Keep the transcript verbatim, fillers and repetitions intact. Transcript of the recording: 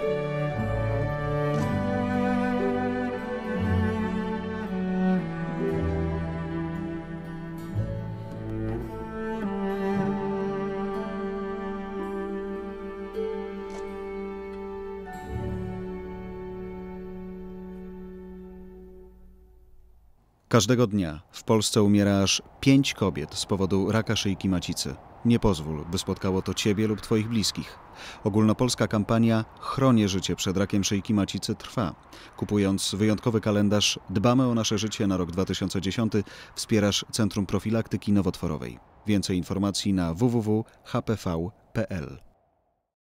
Każdego dnia w Polsce umiera aż pięć kobiet z powodu raka szyjki macicy. Nie pozwól, by spotkało to Ciebie lub Twoich bliskich. Ogólnopolska kampania Chronię życie przed rakiem szyjki macicy trwa. Kupując wyjątkowy kalendarz Dbamy o nasze życie na rok dwa tysiące dziesiąty wspierasz Centrum Profilaktyki Nowotworowej. Więcej informacji na w w w kropka h p v kropka p l.